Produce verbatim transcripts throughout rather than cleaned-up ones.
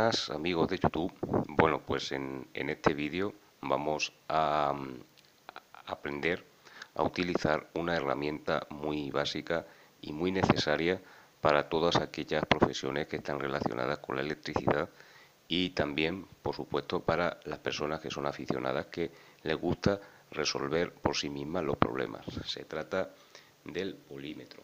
buenas amigos de YouTube. Bueno, pues en, en este vídeo vamos a, a aprender a utilizar una herramienta muy básica y muy necesaria para todas aquellas profesiones que están relacionadas con la electricidad y también, por supuesto, para las personas que son aficionadas que les gusta resolver por sí mismas los problemas. Se trata del polímetro.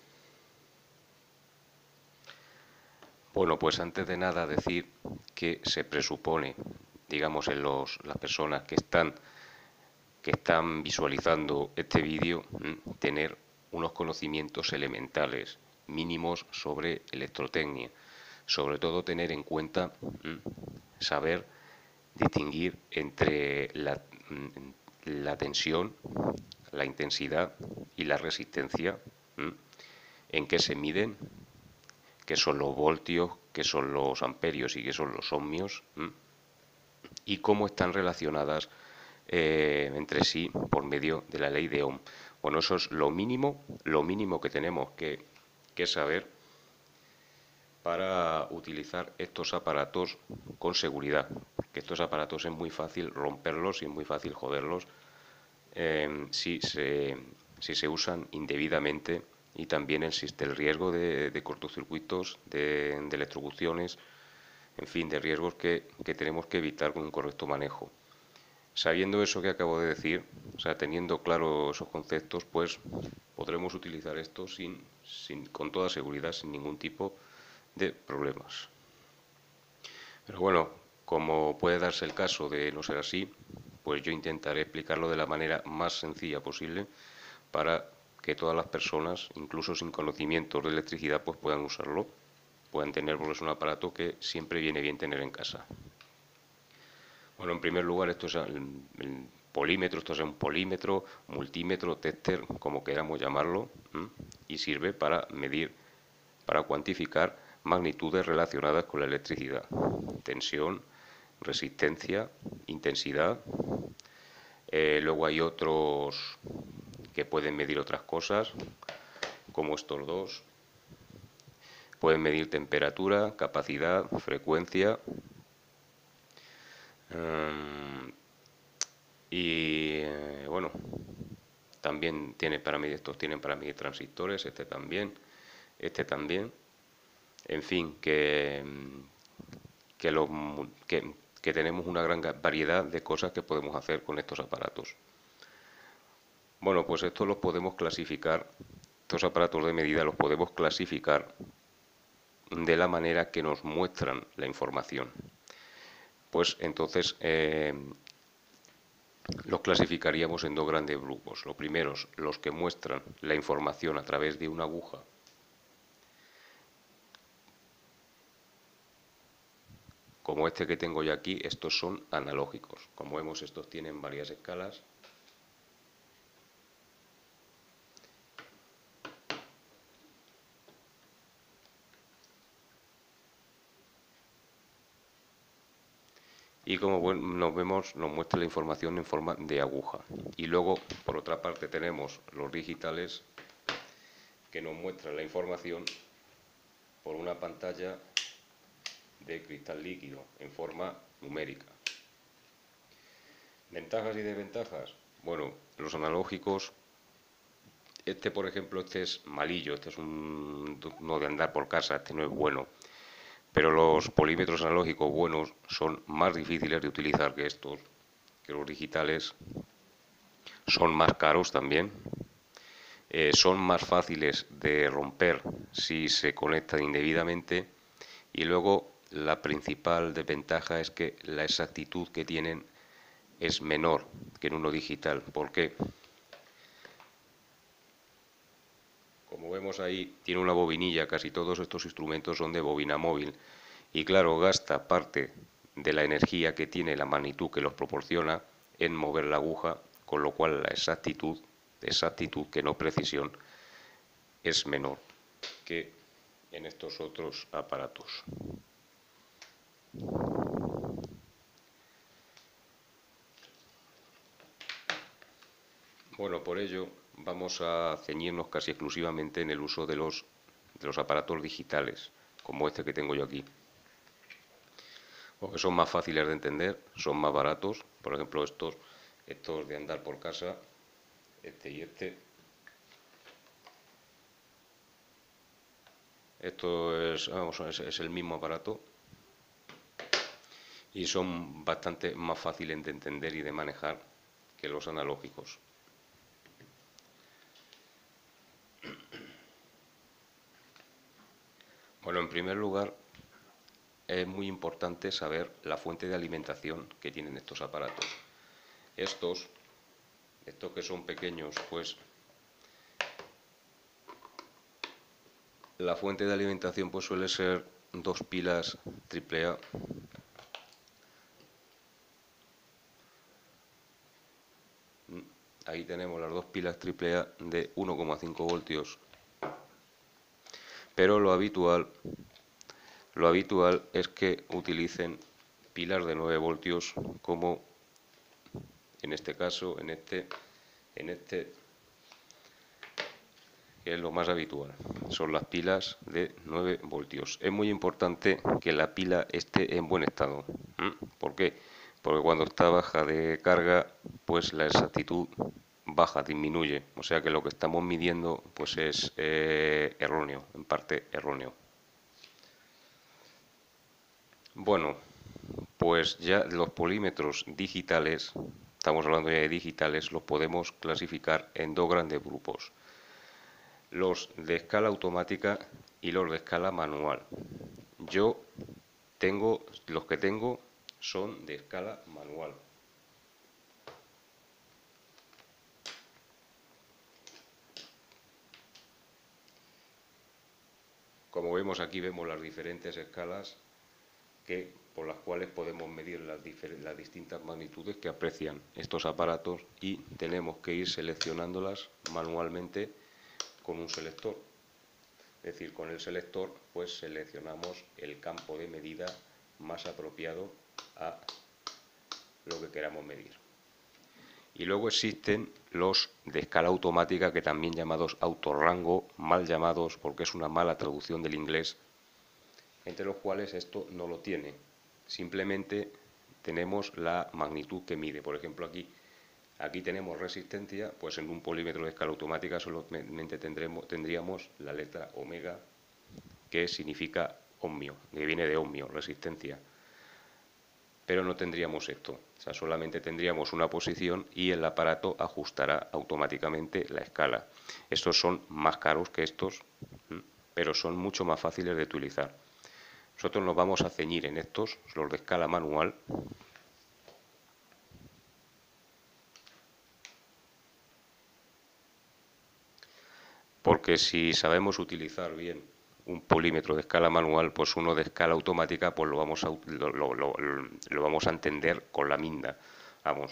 Bueno, pues antes de nada decir que se presupone, digamos, en los, las personas que están, que están visualizando este vídeo, tener unos conocimientos elementales, mínimos sobre electrotecnia. Sobre todo tener en cuenta saber distinguir entre la, la tensión, la intensidad y la resistencia, en qué se miden, qué son los voltios, qué son los amperios y qué son los ohmios, ¿m? y cómo están relacionadas eh, entre sí por medio de la ley de Ohm. Bueno, eso es lo mínimo, lo mínimo que tenemos que, que saber para utilizar estos aparatos con seguridad, porque estos aparatos es muy fácil romperlos y es muy fácil joderlos eh, si, se, si se usan indebidamente, y también existe el riesgo de, de cortocircuitos, de, de electrocuciones, en fin, de riesgos que, que tenemos que evitar con un correcto manejo. Sabiendo eso que acabo de decir, o sea, teniendo claro esos conceptos, pues podremos utilizar esto sin, sin, con toda seguridad, sin ningún tipo de problemas. Pero bueno, como puede darse el caso de no ser así, pues yo intentaré explicarlo de la manera más sencilla posible para que todas las personas, incluso sin conocimientos de electricidad, pues puedan usarlo, puedan tener, porque es un aparato que siempre viene bien tener en casa. Bueno, en primer lugar, esto es el, el polímetro, esto es un polímetro, multímetro, tester, como queramos llamarlo, ¿m? Y sirve para medir, para cuantificar magnitudes relacionadas con la electricidad, tensión, resistencia, intensidad. Eh, luego hay otros que pueden medir otras cosas, como estos dos. Pueden medir temperatura, capacidad, frecuencia. Um, y eh, bueno, también tiene para medir, estos tienen para medir transistores, este también, este también. En fin, que, que, lo, que, que tenemos una gran variedad de cosas que podemos hacer con estos aparatos. Bueno, pues estos los podemos clasificar, estos aparatos de medida los podemos clasificar de la manera que nos muestran la información. Pues entonces eh, los clasificaríamos en dos grandes grupos. Los primeros, los que muestran la información a través de una aguja, como este que tengo yo aquí. Estos son analógicos. Como vemos, estos tienen varias escalas. Y como bueno, nos vemos, nos muestra la información en forma de aguja. Y luego, por otra parte, tenemos los digitales, que nos muestran la información por una pantalla de cristal líquido en forma numérica. ¿Ventajas y desventajas? Bueno, los analógicos, este por ejemplo, este es malillo, este es un no de andar por casa, este no es bueno. Pero los polímetros analógicos buenos son más difíciles de utilizar que estos, que los digitales. Son más caros también. Eh, son más fáciles de romper si se conectan indebidamente. Y luego la principal desventaja es que la exactitud que tienen es menor que en uno digital. ¿Por qué? Como vemos ahí, tiene una bobinilla, casi todos estos instrumentos son de bobina móvil. Y claro, gasta parte de la energía que tiene, la magnitud que los proporciona, en mover la aguja, con lo cual la exactitud, exactitud que no precisión, es menor que en estos otros aparatos. Bueno, por ello vamos a ceñirnos casi exclusivamente en el uso de los, de los aparatos digitales, como este que tengo yo aquí. o que son más fáciles de entender, son más baratos. Por ejemplo, estos, estos de andar por casa, este y este. Esto es, vamos, es, es el mismo aparato y son bastante más fáciles de entender y de manejar que los analógicos. Bueno, en primer lugar, es muy importante saber la fuente de alimentación que tienen estos aparatos. Estos, estos que son pequeños, pues la fuente de alimentación pues suele ser dos pilas triple A. Ahí tenemos las dos pilas triple A de uno coma cinco voltios. Pero lo habitual, lo habitual es que utilicen pilas de nueve voltios, como en este caso, en este, en este, que es lo más habitual. Son las pilas de nueve voltios. Es muy importante que la pila esté en buen estado. ¿Por qué? Porque cuando está baja de carga, pues la exactitud baja, disminuye. O sea que lo que estamos midiendo pues es eh, erróneo, en parte erróneo. Bueno, pues ya los polímetros digitales, estamos hablando ya de digitales, los podemos clasificar en dos grandes grupos. Los de escala automática y los de escala manual. Yo tengo, los que tengo son de escala manual. Como vemos aquí, vemos las diferentes escalas que, por las cuales podemos medir las, las distintas magnitudes que aprecian estos aparatos, y tenemos que ir seleccionándolas manualmente con un selector. Es decir, con el selector pues seleccionamos el campo de medida más apropiado a lo que queramos medir. Y luego existen los de escala automática, que también llamados autorrango, mal llamados porque es una mala traducción del inglés, entre los cuales esto no lo tiene. Simplemente tenemos la magnitud que mide. Por ejemplo, aquí, aquí tenemos resistencia, pues en un polímetro de escala automática solamente tendremos, tendríamos la letra omega, que significa ohmio, que viene de ohmio, resistencia. Pero no tendríamos esto, o sea, solamente tendríamos una posición y el aparato ajustará automáticamente la escala. Estos son más caros que estos, pero son mucho más fáciles de utilizar. Nosotros nos vamos a ceñir en estos, los de escala manual. Porque si sabemos utilizar bien un polímetro de escala manual, pues uno de escala automática pues lo vamos a, lo, lo, lo, lo vamos a entender con la minda. Vamos.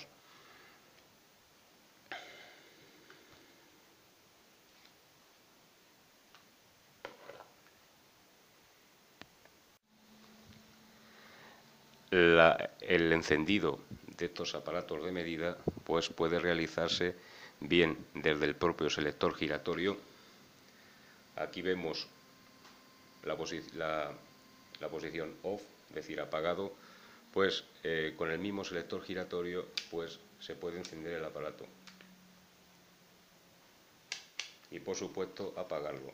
La, el encendido de estos aparatos de medida pues puede realizarse bien desde el propio selector giratorio. Aquí vemos la, posi la, la posición off, es decir, apagado. Pues eh, con el mismo selector giratorio pues se puede encender el aparato y, por supuesto, apagarlo.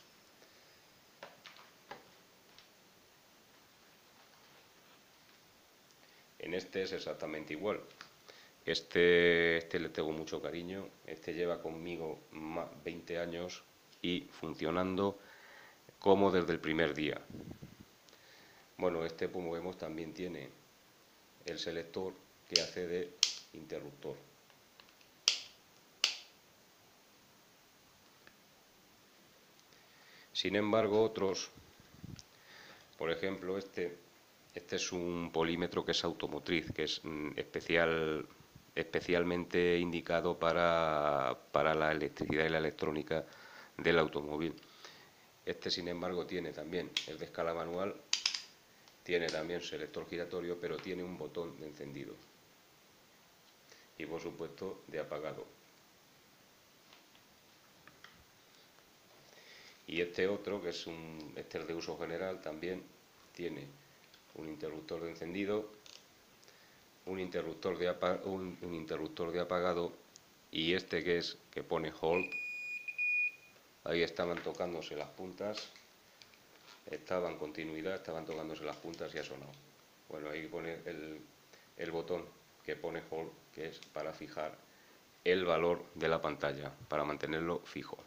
En este es exactamente igual. Este, este le tengo mucho cariño. Este lleva conmigo más veinte años y funcionando como desde el primer día. Bueno, este, como vemos, también tiene el selector que hace de interruptor. Sin embargo, otros, por ejemplo, este, este es un polímetro que es automotriz, que es especial, especialmente indicado para, para la electricidad y la electrónica del automóvil. Este, sin embargo, tiene también el de escala manual, tiene también selector giratorio, pero tiene un botón de encendido y, por supuesto, de apagado. Y este otro, que es un este es de uso general, también tiene un interruptor de encendido, un interruptor de, apa un, un interruptor de apagado, y este que es, que pone hold, ahí estaban tocándose las puntas, estaba en continuidad, estaban tocándose las puntas y ha sonado. Bueno, ahí pone el, el botón que pone hold, que es para fijar el valor de la pantalla, para mantenerlo fijo.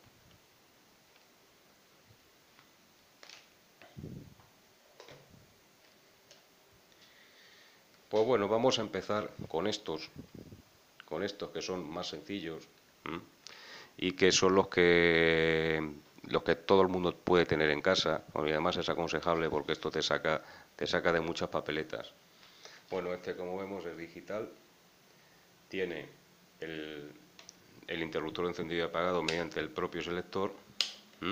Pues bueno, vamos a empezar con estos, con estos que son más sencillos, ¿m? Y que son los que los que todo el mundo puede tener en casa. Bueno, y además es aconsejable porque esto te saca te saca de muchas papeletas. Bueno, este, como vemos, es digital, tiene el, el interruptor encendido y apagado mediante el propio selector, ¿m?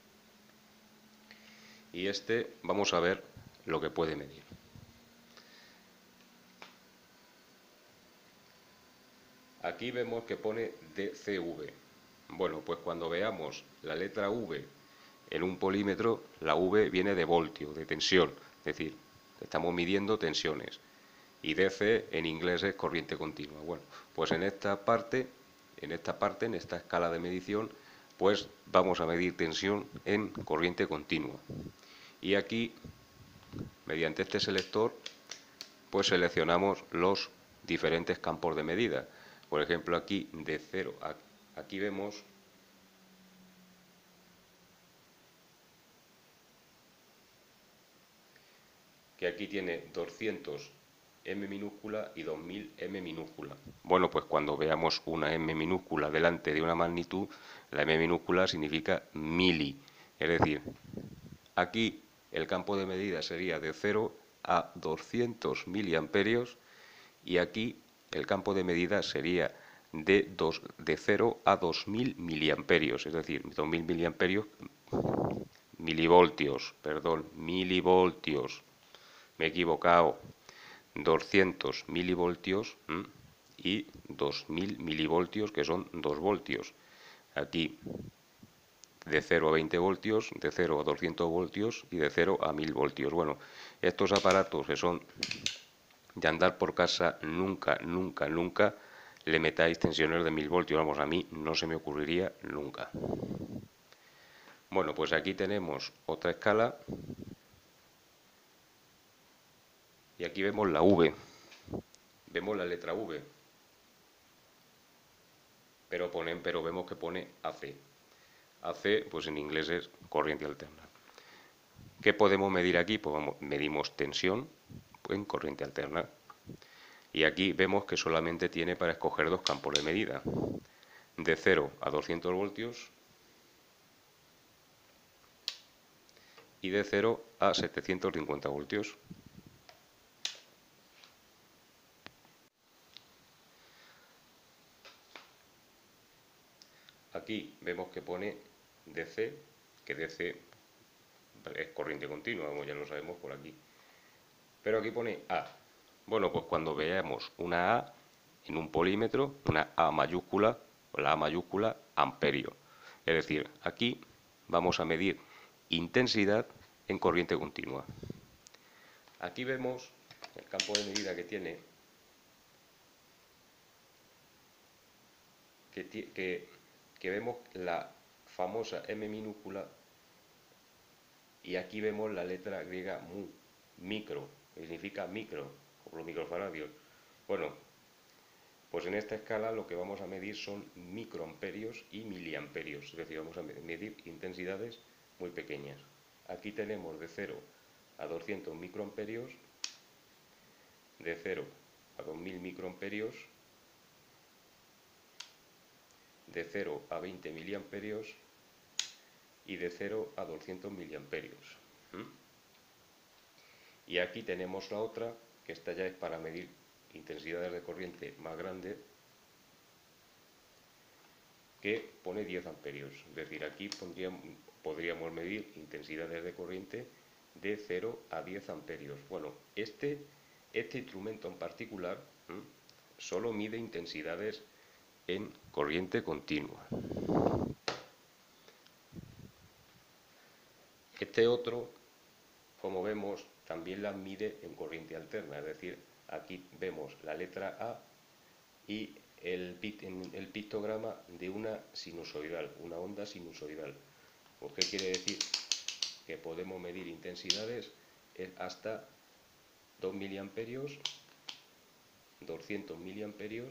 Y este vamos a ver lo que puede medir. Aquí vemos que pone D C V. Bueno, pues cuando veamos la letra V en un polímetro, la V viene de voltio, de tensión, es decir, estamos midiendo tensiones. Y D C en inglés es corriente continua. Bueno, pues en esta parte, en esta parte, en esta escala de medición, pues vamos a medir tensión en corriente continua. Y aquí, mediante este selector, pues seleccionamos los diferentes campos de medida. Por ejemplo, aquí de cero, a, aquí vemos que aquí tiene doscientos M minúscula y dos mil M minúscula. Bueno, pues cuando veamos una M minúscula delante de una magnitud, la M minúscula significa mili. Es decir, aquí el campo de medida sería de cero a doscientos miliamperios y aquí el campo de medida sería de, dos, de cero a dos mil miliamperios, es decir, dos mil miliamperios, milivoltios, perdón, milivoltios, me he equivocado, doscientos milivoltios ¿m? Y dos mil milivoltios, que son dos voltios. Aquí de cero a veinte voltios, de cero a doscientos voltios y de cero a mil voltios. Bueno, estos aparatos que son de andar por casa, nunca, nunca, nunca le metáis tensiones de mil voltios. Vamos, a mí no se me ocurriría nunca. Bueno, pues aquí tenemos otra escala y aquí vemos la V. Vemos la letra V. Pero, ponen, pero vemos que pone A C. A C, pues en inglés es corriente alterna. ¿Qué podemos medir aquí? Pues vamos, medimos tensión en corriente alterna. Y aquí vemos que solamente tiene para escoger dos campos de medida. De cero a doscientos voltios y de cero a setecientos cincuenta voltios. Aquí vemos que pone D C, que D C es corriente continua, como ya lo sabemos por aquí. Pero aquí pone A. Bueno, pues cuando veamos una A en un polímetro, una A mayúscula, o la A mayúscula, amperio. Es decir, aquí vamos a medir intensidad en corriente continua. Aquí vemos el campo de medida que tiene, que, que, que vemos la famosa M minúscula y aquí vemos la letra griega mu, micro, que significa micro, como los microfaradios. Bueno, pues en esta escala lo que vamos a medir son microamperios y miliamperios, es decir, vamos a medir intensidades muy pequeñas. Aquí tenemos de cero a doscientos microamperios, de cero a dos mil microamperios, de cero a veinte miliamperios y de cero a doscientos miliamperios. ¿Mm? Y aquí tenemos la otra, que esta ya es para medir intensidades de corriente más grandes, que pone diez amperios. Es decir, aquí pondríamos, podríamos medir intensidades de corriente de cero a diez amperios. Bueno, este, este instrumento en particular ¿m? solo mide intensidades en corriente continua. Este otro, como vemos, también las mide en corriente alterna, es decir, aquí vemos la letra A y el, el pictograma de una sinusoidal, una onda sinusoidal. Pues, ¿qué quiere decir? Que podemos medir intensidades hasta dos miliamperios, doscientos miliamperios,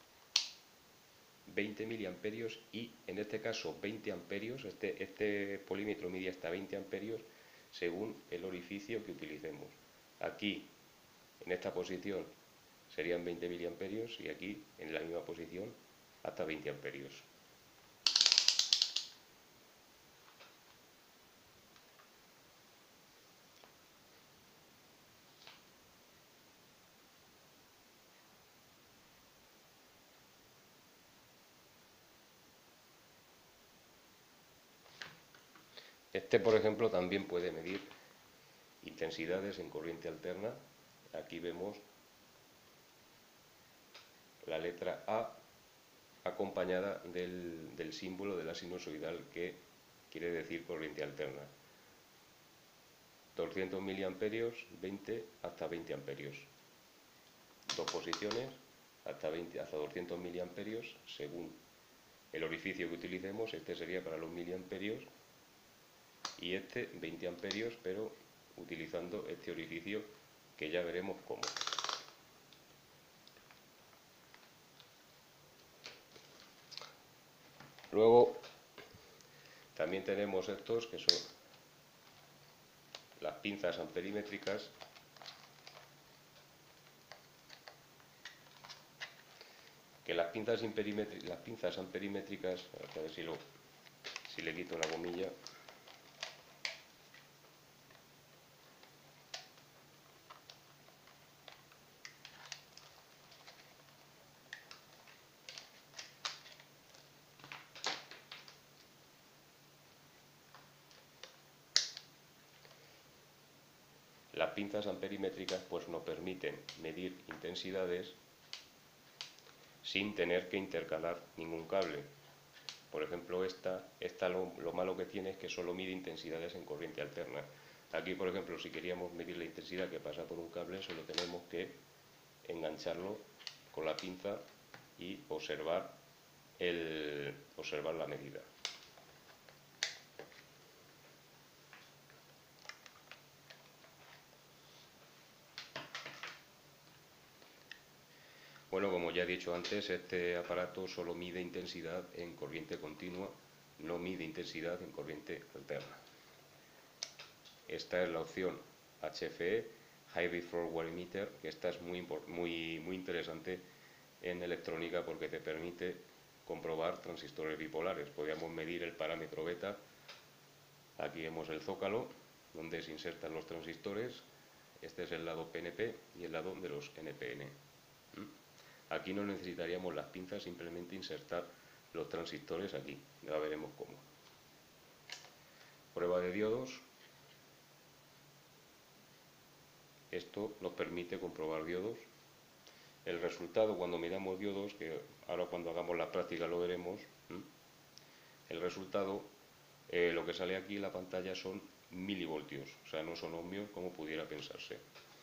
veinte miliamperios y, en este caso, veinte amperios. Este, este polímetro mide hasta veinte amperios según el orificio que utilicemos. Aquí, en esta posición, serían veinte miliamperios y aquí, en la misma posición, hasta veinte amperios. Este, por ejemplo, también puede medir intensidades en corriente alterna. Aquí vemos la letra A acompañada del, del símbolo de la sinusoidal, que quiere decir corriente alterna. doscientos miliamperios, veinte hasta veinte amperios. Dos posiciones, hasta, veinte, hasta doscientos miliamperios, según el orificio que utilicemos. Este sería para los miliamperios y este veinte amperios, pero utilizando este orificio que ya veremos cómo. Luego también tenemos estos que son las pinzas amperimétricas, que las pinzas, las pinzas amperimétricas, a ver si, lo, si le quito una gomilla, las pinzas amperimétricas pues nos permiten medir intensidades sin tener que intercalar ningún cable. Por ejemplo, esta, esta lo, lo malo que tiene es que solo mide intensidades en corriente alterna. Aquí, por ejemplo, si queríamos medir la intensidad que pasa por un cable, solo tenemos que engancharlo con la pinza y observar, el, observar la medida. Bueno, como ya he dicho antes, este aparato solo mide intensidad en corriente continua, no mide intensidad en corriente alterna. Esta es la opción H F E, Hybrid Forward Emitter, que esta es muy, muy, muy interesante en electrónica porque te permite comprobar transistores bipolares. Podríamos medir el parámetro beta. Aquí vemos el zócalo, donde se insertan los transistores. Este es el lado P N P y el lado de los N P N. Aquí no necesitaríamos las pinzas, simplemente insertar los transistores aquí. Ya veremos cómo. Prueba de diodos. Esto nos permite comprobar diodos. El resultado cuando miramos diodos, que ahora cuando hagamos la práctica lo veremos, el resultado, eh, lo que sale aquí en la pantalla son milivoltios, o sea, no son ohmios como pudiera pensarse.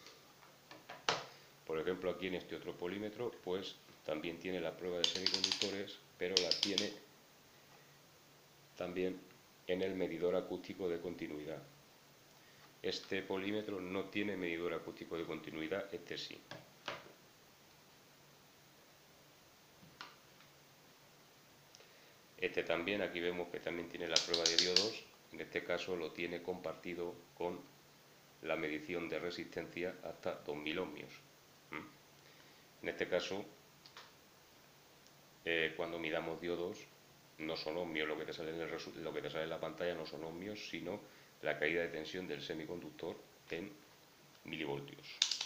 Por ejemplo, aquí en este otro polímetro, pues también tiene la prueba de semiconductores, pero la tiene también en el medidor acústico de continuidad. Este polímetro no tiene medidor acústico de continuidad, este sí. Este también, aquí vemos que también tiene la prueba de diodos, en este caso lo tiene compartido con la medición de resistencia hasta dos mil ohmios. En este caso, eh, cuando midamos diodos, no son ohmios, lo que, te sale en el lo que te sale en la pantalla no son ohmios, sino la caída de tensión del semiconductor en milivoltios.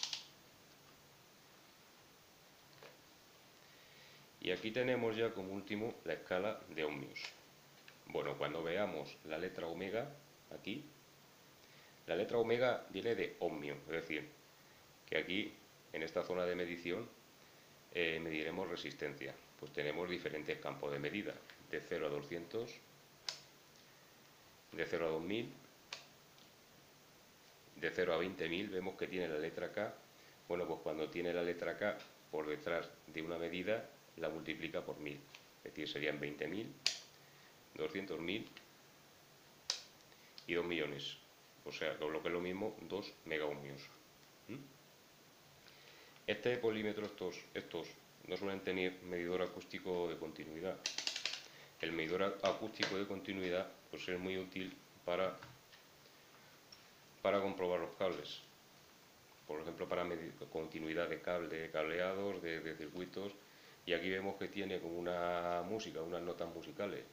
Y aquí tenemos ya como último la escala de ohmios. Bueno, cuando veamos la letra omega, aquí, la letra omega viene de ohmio, es decir, que aquí, en esta zona de medición, eh, mediremos resistencia. Pues tenemos diferentes campos de medida, de cero a doscientos, de cero a dos mil, de cero a veinte mil, vemos que tiene la letra K. Bueno, pues cuando tiene la letra K por detrás de una medida, la multiplica por mil. Es decir, serían veinte mil, doscientos mil y dos millones. O sea, lo que es lo mismo, dos megaohmios. ¿Mm? Este polímetro, estos, estos no suelen tener medidor acústico de continuidad. El medidor acústico de continuidad pues es muy útil para, para comprobar los cables. Por ejemplo, para medir continuidad de cable, de cableados, de, de circuitos. Y aquí vemos que tiene como una música, unas notas musicales.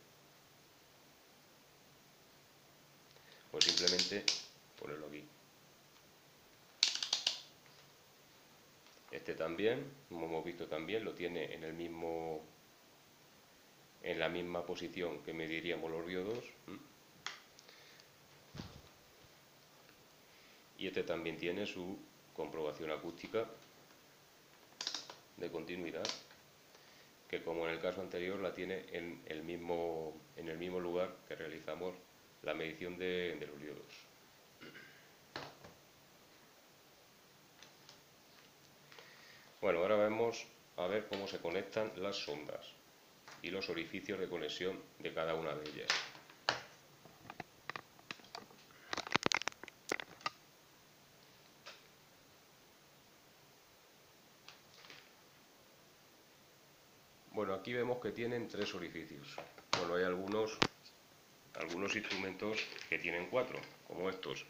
Pues simplemente ponerlo aquí. Este también, como hemos visto también, lo tiene en el mismo, en la misma posición que mediríamos los diodos. Y este también tiene su comprobación acústica de continuidad, que como en el caso anterior la tiene en el mismo, en el mismo lugar que realizamos la medición de, de los diodos. Bueno, ahora vamos a ver cómo se conectan las sondas y los orificios de conexión de cada una de ellas. Bueno, aquí vemos que tienen tres orificios. Bueno, hay algunos, algunos instrumentos que tienen cuatro, como estos.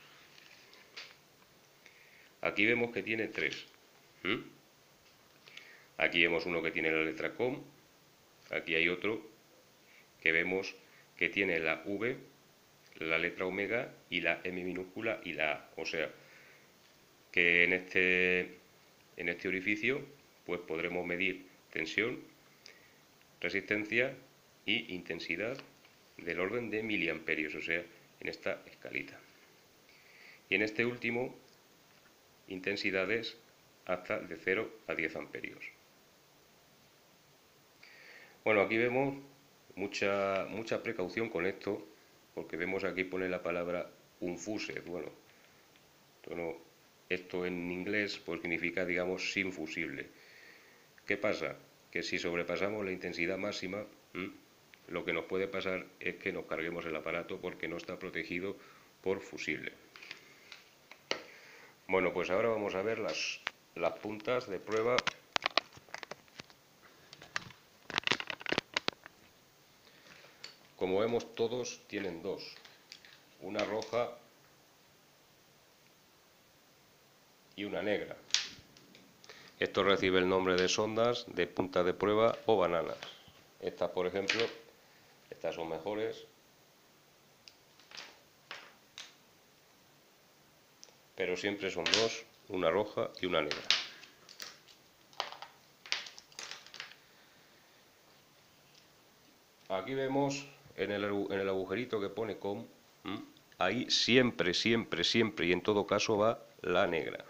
Aquí vemos que tiene tres. ¿Mm? Aquí vemos uno que tiene la letra com. Aquí hay otro que vemos que tiene la V, la letra omega y la M minúscula y la A. O sea, que en este, en este orificio pues podremos medir tensión, resistencia y intensidad del orden de miliamperios, o sea, en esta escalita. Y en este último, intensidades hasta de cero a diez amperios. Bueno, aquí vemos mucha, mucha precaución con esto, porque vemos aquí pone la palabra unfused. Bueno, esto, no, esto en inglés pues significa, digamos, sin fusible. ¿Qué pasa? Que si sobrepasamos la intensidad máxima, ¿m? lo que nos puede pasar es que nos carguemos el aparato porque no está protegido por fusible. Bueno, pues ahora vamos a ver las, las puntas de prueba. Como vemos, todos tienen dos. Una roja y una negra. Esto recibe el nombre de sondas, de punta de prueba o bananas. Estas, por ejemplo, estas son mejores. Pero siempre son dos, una roja y una negra. Aquí vemos en el, en el agujerito que pone com, ¿m? Ahí siempre, siempre, siempre y en todo caso va la negra.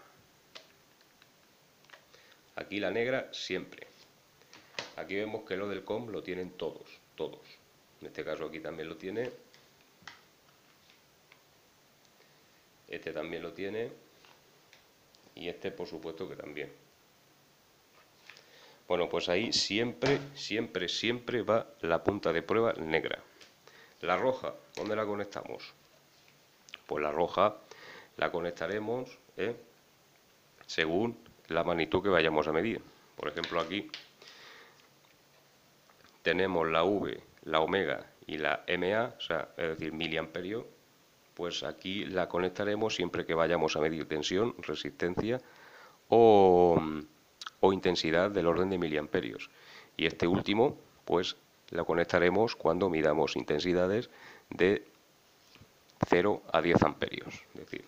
Aquí la negra siempre. Aquí vemos que lo del com lo tienen todos, todos. En este caso aquí también lo tiene. Este también lo tiene. Y este por supuesto que también. Bueno, pues ahí siempre, siempre, siempre va la punta de prueba negra. La roja, ¿dónde la conectamos? Pues la roja la conectaremos ¿eh? según la magnitud que vayamos a medir. Por ejemplo, aquí tenemos la V, la omega y la M A, o sea, es decir, miliamperios. Pues aquí la conectaremos siempre que vayamos a medir tensión, resistencia o, o intensidad del orden de miliamperios. Y este último, pues la conectaremos cuando midamos intensidades de cero a diez amperios. Es decir,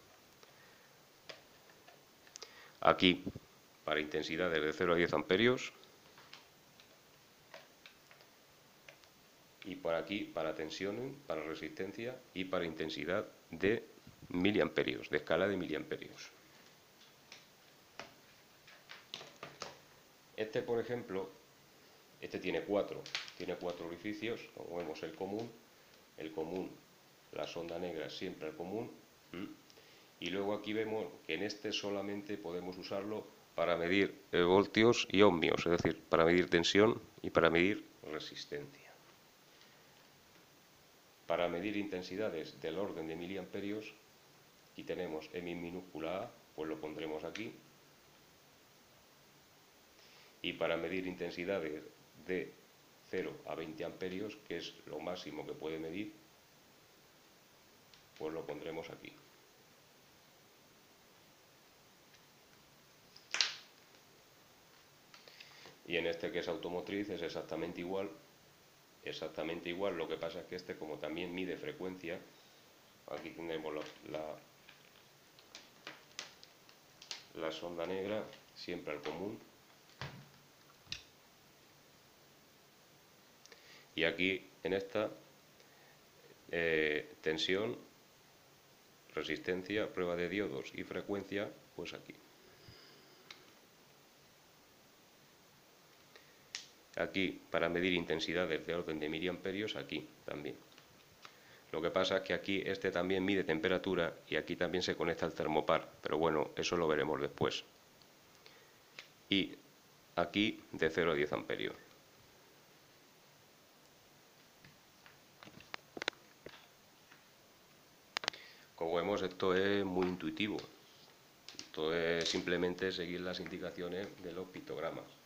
aquí para intensidades de cero a diez amperios y por aquí para tensión, para resistencia y para intensidad de miliamperios, de escala de miliamperios. Este, por ejemplo, este tiene cuatro, tiene cuatro orificios, como vemos el común, el común, la sonda negra siempre el común, ¿m? Y luego aquí vemos que en este solamente podemos usarlo para medir voltios y ohmios, es decir, para medir tensión y para medir resistencia. Para medir intensidades del orden de miliamperios, y tenemos M minúscula A, pues lo pondremos aquí. Y para medir intensidades de cero a veinte amperios, que es lo máximo que puede medir, pues lo pondremos aquí. Y en este, que es automotriz, es exactamente igual, exactamente igual, lo que pasa es que este, como también mide frecuencia, aquí tendremos la, la, la sonda negra, siempre al común, y aquí en esta eh, tensión, resistencia, prueba de diodos y frecuencia, pues aquí. Aquí, para medir intensidades de orden de miliamperios, aquí también. Lo que pasa es que aquí este también mide temperatura y aquí también se conecta al termopar, pero bueno, eso lo veremos después. Y aquí de cero a diez amperios. Como vemos, esto es muy intuitivo. Esto es simplemente seguir las indicaciones de los pictogramas.